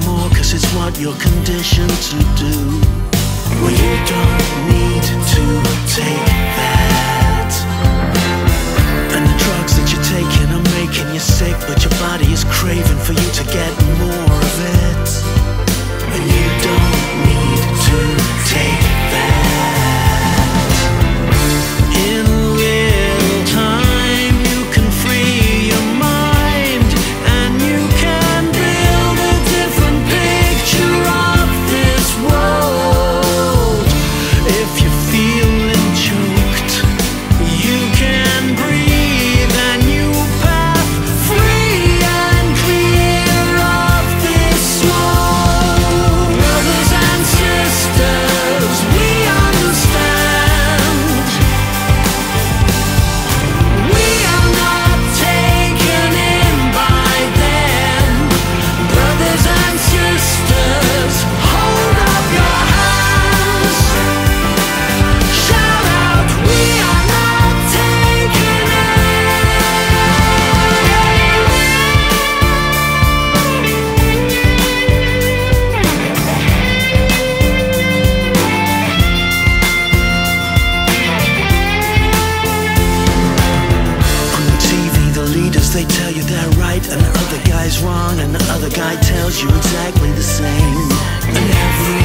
more, cause it's what you're conditioned to do. Well, you don't need to take that. And the drugs that you're taking are making you sick, but your body is craving for you to get more of it. And you don't need to take that. In real time you can free your mind, and you can build a different picture of this world. If you're feeling choked, you can breathe a new path, free and clear of this world. Brothers and sisters, we understand. We are not taken in by them. Brothers and sisters, hold up your hands. Shout out, we are not taken On the TV, the leaders, they tell you they're right and the other guy's wrong, and the other guy tells you exactly the same. And every